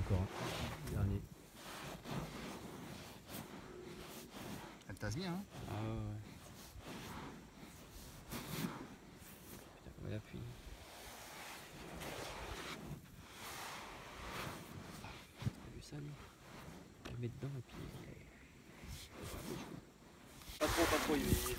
encore. Dernier. Elle tasse bien, hein. Ah ouais. Putain, comment il appuie. T'as vu ça lui? Il le met dedans et puis... Pas trop, il